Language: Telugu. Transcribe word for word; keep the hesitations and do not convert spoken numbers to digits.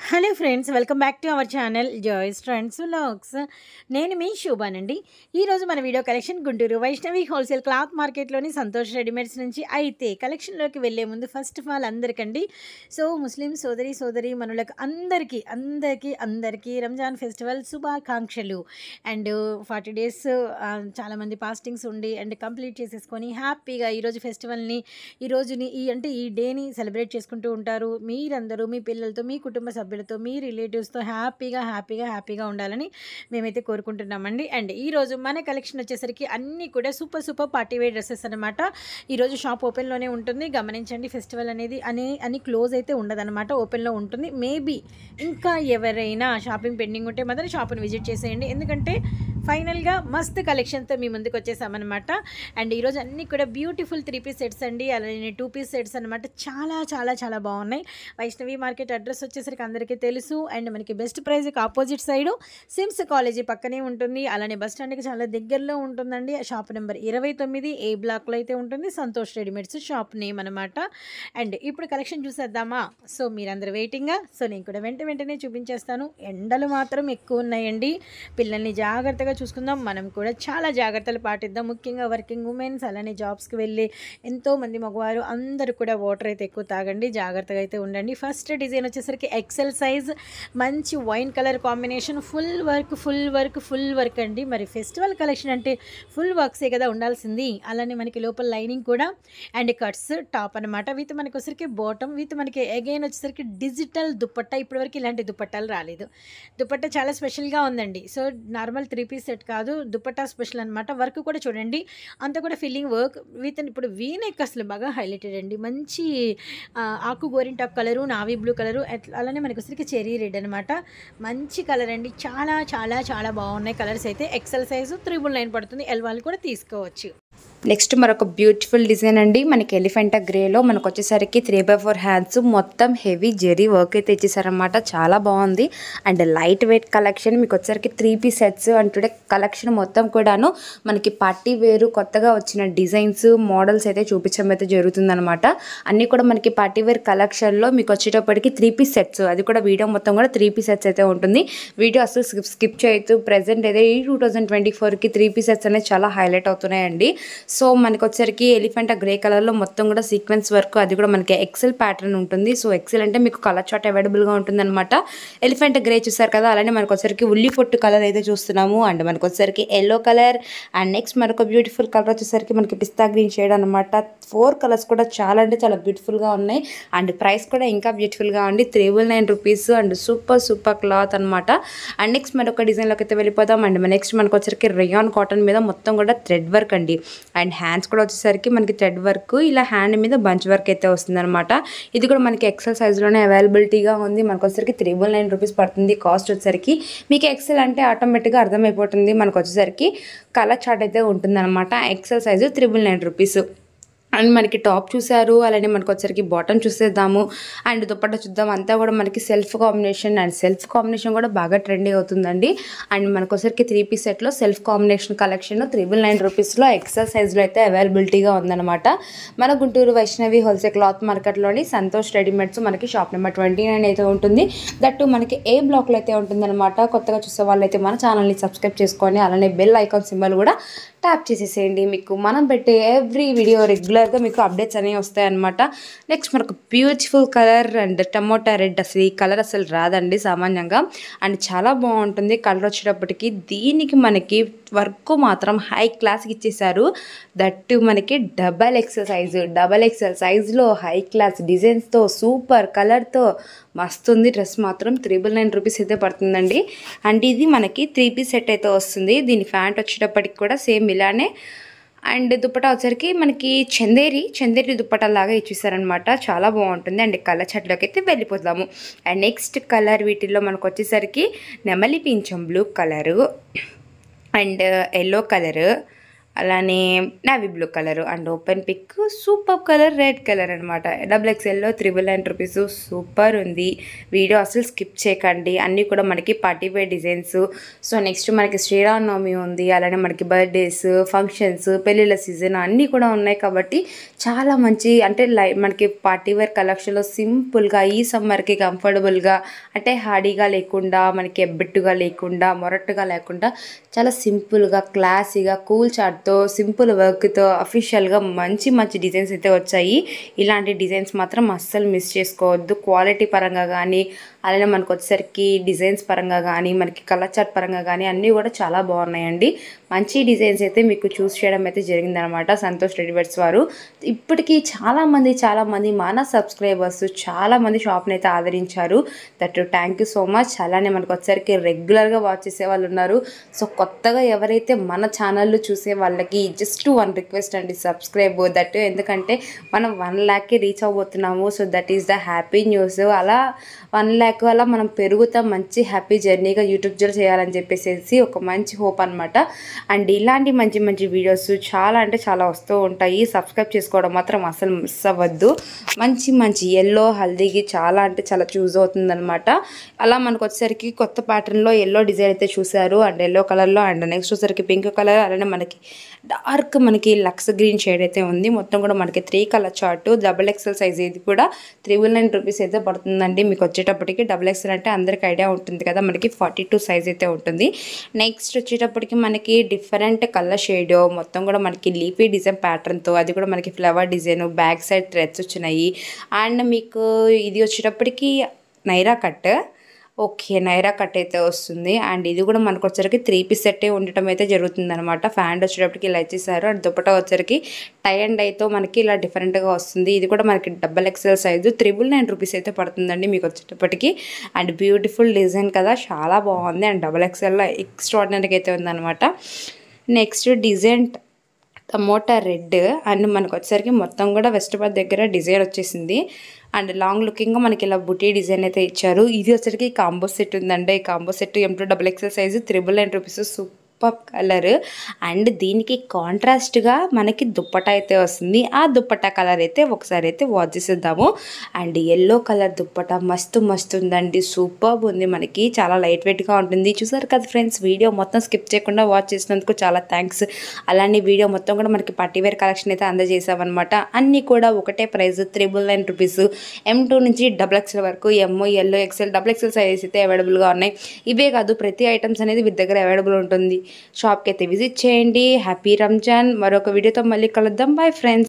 Hello friends, welcome back to our channel Joys Trends Vlogs. నేను మీ శోభానండి. ఈరోజు మన video collection Guntur Vaishnavi wholesale cloth మార్కెట్లోని సంతోష్ రెడీమేడ్స్ నుంచి. అయితే కలెక్షన్లోకి వెళ్ళే ముందు ఫస్ట్ ఆఫ్ ఆల్ అందరికండి, సో ముస్లిం సోదరి సోదరి మనులకు అందరికీ అందరికీ అందరికీ రంజాన్ ఫెస్టివల్ శుభాకాంక్షలు. అండ్ ఫార్టీ డేస్ చాలామంది ఫాస్టింగ్స్ ఉండి అండ్ కంప్లీట్ చేసేసుకొని హ్యాపీగా ఈరోజు ఫెస్టివల్ని ఈ రోజుని ఈ అంటే ఈ డేని సెలబ్రేట్ చేసుకుంటూ ఉంటారు. మీరందరూ మీ పిల్లలతో, మీ కుటుంబ సభ్యులతో, మీ రిలేటివ్స్తో హ్యాపీగా హ్యాపీగా హ్యాపీగా ఉండాలని మేమైతే కోరుకుంటున్నామండి. అండ్ ఈరోజు మన కలెక్షన్ వచ్చేసరికి అన్నీ కూడా super super party wear dresses అనమాట. ఈరోజు షాప్ ఓపెన్లోనే ఉంటుంది, గమనించండి. ఫెస్టివల్ అనేది అనే అని క్లోజ్ అయితే ఉండదన్నమాట, ఓపెన్లో ఉంటుంది. మేబీ ఇంకా ఎవరైనా షాపింగ్ పెండింగ్ ఉంటే మాత్రం షాప్ని విజిట్ చేసేయండి, ఎందుకంటే ఫైనల్గా మస్త్ కలెక్షన్తో మీ ముందుకు వచ్చేసామన్నమాట. అండ్ ఈరోజు అన్నీ కూడా బ్యూటిఫుల్ త్రీ పీస్ సెట్స్ అండి, అలానే టూ పీస్ సెట్స్ అనమాట. చాలా చాలా చాలా బాగున్నాయి. వైష్ణవి మార్కెట్ అడ్రస్ వచ్చేసరికి అందరికీ తెలుసు. అండ్ మనకి బెస్ట్ ప్రైజ్కి ఆపోజిట్ సైడు సిమ్స్ కాలేజీ పక్కనే ఉంటుంది, అలానే బస్ స్టాండ్కి చాలా దగ్గరలో ఉంటుందండి. షాప్ నెంబర్ ఇరవై తొమ్మిది ఏ బ్లాక్లో అయితే ఉంటుంది. సంతోష్ రెడీమేడ్స్ షాప్ నేమ్ అనమాట. అండ్ ఇప్పుడు కలెక్షన్ చూసేద్దామా? సో మీరందరూ వెయిటింగా, సో నేను కూడా వెంట వెంటనే చూపించేస్తాను. ఎండలు మాత్రం ఎక్కువ ఉన్నాయండి, పిల్లల్ని జాగ్రత్తగా చూసుకుందాం. మనం కూడా చాలా జాగ్రత్తలు పాటిద్దాం, ముఖ్యంగా వర్కింగ్ ఉమెన్స్, అలానే జాబ్స్కి వెళ్ళి ఎంతోమంది మగవారు అందరూ కూడా వాటర్ అయితే ఎక్కువ తాగండి, జాగ్రత్తగా అయితే ఉండండి. ఫస్ట్ డిజైన్ వచ్చేసరికి ఎక్సెల్ సైజ్, మంచి wine colour combination, full work full work full work అండి. మరి ఫెస్టివల్ కలెక్షన్ అంటే ఫుల్ వర్క్సే కదా ఉండాల్సింది. అలానే మనకి లోపల లైనింగ్ కూడా అండ్ కట్స్ టాప్ అనమాట. విత్ మనకి వచ్చేసరికి బాటమ్, విత్ మనకి అగైన్ వచ్చేసరికి డిజిటల్ దుపట్టా. ఇప్పటివరకు ఇలాంటి దుపట్టాలు రాలేదు. దుపట్టా చాలా స్పెషల్గా ఉందండి. So normal three piece set కాదు, దుపట్టా స్పెషల్ అనమాట. వర్క్ కూడా చూడండి, అంతా కూడా ఫిల్లింగ్ వర్క్ విత్ ఇప్పుడు వీ నెక్ అసలు బాగా హైలైటెడ్ అండి. మంచి ఆకు గోరింటాక్ కలరు, నావీ బ్లూ కలరు, అలానే మనకి వచ్చరికి చెరీ రెడ్ అనమాట. మంచి కలర్ అండి, చాలా చాలా చాలా బాగున్నాయి కలర్స్ అయితే. ఎక్సెల్ సైజు త్రిబుల్ నైన్ పడుతుంది, ఎల్ వాళ్ళు కూడా తీసుకోవచ్చు. నెక్స్ట్ మరొక బ్యూటిఫుల్ డిజైన్ అండి, మనకి ఎలిఫెంటా గ్రేలో మనకు వచ్చేసరికి త్రీ బై ఫోర్ హ్యాండ్స్, మొత్తం హెవీ జెరీ వర్క్ అయితే ఇచ్చేసారనమాట. చాలా బాగుంది. అండ్ లైట్ వెయిట్ కలెక్షన్ మీకు వచ్చేసరికి three piece sets and today collection మొత్తం కూడాను మనకి పార్టీ వేరు కొత్తగా వచ్చిన డిజైన్స్ మోడల్స్ అయితే చూపించడం అయితే జరుగుతుందనమాట. అన్నీ కూడా మనకి పార్టీ వేర్ కలెక్షన్లో మీకు వచ్చేటప్పటికి త్రీ పీస్ సెట్స్, అది కూడా వీడియో మొత్తం కూడా త్రీ పీస్ సెట్స్ అయితే ఉంటుంది. వీడియో అసలు స్కిప్ స్కిప్ చేయొద్దు. ప్రెసెంట్ అయితే ఈ టూ థౌజండ్ ట్వంటీ ఫోర్కి త్రీ పీస్ సెట్స్ అనేది చాలా హైలైట్ అవుతున్నాయండి. సో మనకి వచ్చరికి ఎలిఫెంటా గ్రే కలర్లో మొత్తం కూడా సీక్వెన్స్ వర్క్, అది కూడా మనకి ఎక్సెల్ ప్యాటర్న్ ఉంటుంది. సో ఎక్సెల్ అంటే మీకు కలర్ చార్ట్ అవైలబుల్గా ఉంటుంది అనమాట. ఎలిఫెంటా గ్రే చూసారు కదా, అలానే మనకు వచ్చరికి ఉల్లి పొట్టు కలర్ అయితే చూస్తున్నాము. అండ్ మనకు వచ్చరికి ఎల్లో కలర్, అండ్ నెక్స్ట్ మరొక బ్యూటిఫుల్ కలర్ వచ్చేసరికి మనకి పిస్తా గ్రీన్ షేడ్ అనమాట. ఫోర్ కలర్స్ కూడా చాలా అంటే చాలా బ్యూటిఫుల్గా ఉన్నాయి. అండ్ ప్రైస్ కూడా ఇంకా బ్యూటిఫుల్గా ఉంది, triple nine rupees. And super super cloth అనమాట. అండ్ నెక్స్ట్ మరొక డిజైన్లోకి అయితే వెళ్ళిపోదాం. అండ్ నెక్స్ట్ మనకు వచ్చరికి రేయాన్ కాటన్ మీద మొత్తం కూడా థ్రెడ్ వర్క్ అండి. అండ్ హ్యాండ్స్ కూడా వచ్చేసరికి మనకి థ్రెడ్ వర్క్, ఇలా హ్యాండ్ మీద బంచ్ వర్క్ అయితే వస్తుంది అనమాట. ఇది కూడా మనకి ఎక్సెల్ సైజ్లోనే అవైలబిలిటీగా ఉంది. మనకు వచ్చేసరికి త్రిబుల్ నైన్ రూపీస్ పడుతుంది కాస్ట్ వచ్చేసరికి. మీకు ఎక్సెల్ అంటే ఆటోమేటిక్గా అర్థమైపోతుంది, మనకు వచ్చేసరికి కలర్ చార్ట్ అయితే ఉంటుంది అనమాట. XL size triple nine rupees. And మనకి టాప్ చూసారు, అలానే మనకు వచ్చరికి బాటమ్ చూసేద్దాము. అండ్ దుపట్టా చూద్దాం. అంతా కూడా మనకి self combination, and self combination కూడా బాగా ట్రెండింగ్ అవుతుందండి. అండ్ మనకు వచ్చరికి త్రీ పీస్ సెట్లో self combination collection triple nine రూపీస్లో ఎక్సెల్ సైజ్లో అయితే అవైలబిలిటీగా ఉందన్నమాట. మన గుంటూరు వైష్ణవి హోల్సేల్ క్లాత్ మార్కెట్లోని సంతోష్ రెడీమేడ్స్ మనకి షాప్ నెంబర్ ట్వంటీ నైన్ అయితే ఉంటుంది. దట్టు మనకి ఏ బ్లాక్లో అయితే ఉంటుందన్నమాట. కొత్తగా చూసే వాళ్ళైతే మన ఛానల్ని సబ్స్క్రైబ్ చేసుకొని అలానే బెల్ ఐకాన్ సింబల్ కూడా ట్యాప్ చేసేసేయండి. మీకు మనం పెట్టే ఎవ్రీ వీడియో రెగ్యులర్గా మీకు అప్డేట్స్ అనేవి వస్తాయన్నమాట. నెక్స్ట్ మనకు beautiful colour and tomato red, అసలు ఈ కలర్ అసలు రాదండి సామాన్యంగా. అండ్ చాలా బాగుంటుంది కలర్ వచ్చేటప్పటికి. దీనికి మనకి వర్క్ మాత్రం హై క్లాస్కి ఇచ్చేసారు. దట్టు మనకి double XL size, double XL సైజులో హై క్లాస్ డిజైన్స్తో సూపర్ కలర్తో మస్తుంది. డ్రెస్ మాత్రం త్రిబుల్ నైన్ రూపీస్ అయితే పడుతుందండి. అండ్ ఇది మనకి త్రీ పీస్ సెట్ అయితే వస్తుంది. దీని ప్యాంట్ వచ్చేటప్పటికి కూడా సేమ్ ఇలానే. అండ్ దుపట్టా వచ్చరికి మనకి చందేరి చందేరి దుపట్టా లాగా ఇచ్చేసారనమాట. చాలా బాగుంటుంది. అండ్ కలర్ చాట్లోకి అయితే వెళ్ళిపోతాము. అండ్ నెక్స్ట్ కలర్ వీటిల్లో మనకు వచ్చేసరికి నెమలి పింఛం blue colour, and yellow colour, అలానే navy blue colour and open pick super colour red colour అనమాట. డబుల్ ఎక్స్ఎల్లో త్రిబుల్ నైన్ రూపీస్ సూపర్ ఉంది. వీడియో అసలు స్కిప్ చేయకండి. అన్నీ కూడా మనకి party wear designs. So next మనకి శ్రీరామనవమి ఉంది, అలానే మనకి బర్త్డేస్, ఫంక్షన్స్, పెళ్ళిళ్ళ సీజన్ అన్నీ కూడా ఉన్నాయి కాబట్టి చాలా మంచి అంటే లై మనకి పార్టీ వేర్ కలెక్షన్లో సింపుల్గా ఈ సమ్మర్కి కంఫర్టబుల్గా అంటే హాడీగా లేకుండా మనకి ఎబ్బెట్టుగా లేకుండా మొరట్టుగా లేకుండా చాలా సింపుల్గా క్లాసీగా కూల్ చార్ట్తో సింపుల్ వర్క్తో అఫీషియల్గా మంచి మంచి డిజైన్స్ అయితే వచ్చాయి. ఇలాంటి డిజైన్స్ మాత్రం అస్సలు మిస్ చేసుకోవద్దు. క్వాలిటీ పరంగా కానీ అలానే మనకు వచ్చేసరికి డిజైన్స్ పరంగా కానీ మనకి కలర్ చార్ట్ పరంగా కానీ అన్నీ కూడా చాలా బాగున్నాయండి. మంచి డిజైన్స్ అయితే మీకు చూస్ చేయడం అయితే జరిగిందనమాట సంతోష్ రెడీమేడ్స్ వారు. ఇప్పటికీ చాలామంది చాలామంది మన సబ్స్క్రైబర్స్ చాలామంది షాప్ని అయితే ఆదరించారు. That thank you so much. అలానే మనకు వచ్చేసరికి రెగ్యులర్గా వాచ్ చేసే వాళ్ళు ఉన్నారు. సో కొత్తగా ఎవరైతే మన ఛానల్లో చూసే వాళ్ళకి జస్ట్ వన్ రిక్వెస్ట్ అండి, సబ్స్క్రైబ్. దట్ ఎందుకంటే మనం వన్ ల్యాక్కి రీచ్ అవ్వబోతున్నాము. So that is the happy news. అలా వన్ ల్యాక్ అలా మనం పెరుగుతాం, మంచి హ్యాపీ జర్నీగా యూట్యూబ్ జర్నీ చేయాలని చెప్పేసి ఒక మంచి హోప్ అనమాట. అండ్ ఇలాంటి మంచి మంచి వీడియోస్ చాలా అంటే చాలా వస్తూ ఉంటాయి. సబ్స్క్రైబ్ చేసుకోవడం మాత్రం అసలు మిస్ అవ్వద్దు. మంచి మంచి ఎల్లో హల్దీకి చాలా అంటే చాలా చూస్ అవుతుంది అనమాట. అలా మనకు వచ్చేసరికి కొత్త ప్యాటర్న్లో ఎల్లో డిజైన్ అయితే చూసారు అండ్ ఎల్లో కలర్లో అండ్ నెక్స్ట్ వచ్చేసరికి పింక్ కలర్ అలానే మనకి డార్క్ మనకి లక్స్ గ్రీన్ షేడ్ అయితే ఉంది. మొత్తం కూడా మనకి three colour chart double XL size ఇది కూడా త్రిబుల్ నైన్ రూపీస్ అయితే పడుతుందండి. మీకు వచ్చేటప్పటికి డబుల్ ఎక్స్ఎల్ అంటే అందరికి ఐడియా ఉంటుంది కదా, మనకి ఫార్టీ టూ సైజ్ అయితే ఉంటుంది. నెక్స్ట్ వచ్చేటప్పటికి మనకి డిఫరెంట్ కలర్ షేడ్ మొత్తం కూడా మనకి లీఫీ డిజైన్ ప్యాటర్న్తో అది కూడా మనకి flower design back side threads వచ్చినాయి. అండ్ మీకు ఇది వచ్చేటప్పటికి Naira cut okay Naira cut అయితే వస్తుంది. అండ్ ఇది కూడా మనకు వచ్చరికి త్రీ పీస్ సెట్ ఉండటం అయితే జరుగుతుంది అనమాట. ఫ్యాంట్ వచ్చేటప్పటికి ఇలా ఇచ్చేసారు. అండ్ దుపట్టా వచ్చరికి టై అండ్ ఐతో మనకి ఇలా డిఫరెంట్గా వస్తుంది. ఇది కూడా మనకి double XL size triple nine rupees అయితే పడుతుందండి మీకు వచ్చేటప్పటికి. అండ్ బ్యూటిఫుల్ డిజైన్ కదా, చాలా బాగుంది. అండ్ డబల్ ఎక్స్ఎల్లో ఎక్స్ట్రాడినరీగా అయితే ఉందన్నమాట. Next design tomato red and మనకు వచ్చేసరికి మొత్తం కూడా వెస్ట్ పార్ట్ దగ్గర డిజైన్ వచ్చేసింది. అండ్ లాంగ్ లుకింగ్గా మనకి ఇలా బుటీ డిజైన్ అయితే ఇచ్చారు. ఇది వచ్చరికి కాంబో సెట్ ఉందండి. ఈ combo set M to double XL size triple nine rupees super colour. And దీనికి కాంట్రాస్ట్గా మనకి దుప్పటా అయితే వస్తుంది. ఆ దుప్పటా కలర్ అయితే ఒకసారి అయితే వాచ్ చేసేద్దాము. అండ్ ఎల్లో కలర్ దుప్పటా మస్తు మస్తు ఉందండి, సూపర్ ఉంది. మనకి చాలా లైట్ వెయిట్గా ఉంటుంది. చూసారు కదా ఫ్రెండ్స్, వీడియో మొత్తం స్కిప్ చేయకుండా వాచ్ చేసినందుకు చాలా థ్యాంక్స్. అలానే వీడియో మొత్తం కూడా మనకి పార్టీవేర్ కలెక్షన్ అయితే అందజేసామన్నమాట. అన్నీ కూడా ఒకటే price triple nine rupees. M to నుంచి డబుల్ ఎక్స్ఎల్ వరకు ఎంఓ ఎల్లో ఎక్స్ఎల్ డబుల్ ఎక్స్ఎల్ సైజ్ అయితే అవైలబుల్గా ఉన్నాయి. ఇవే కాదు ప్రతి ఐటమ్స్ అనేది వీరి దగ్గర అవైలబుల్ ఉంటుంది. షాప్కి అయితే విజిట్ చేయండి. హ్యాపీ రంజాన్. మరొక వీడియోతో మళ్ళీ కలుద్దాం. Bye friends.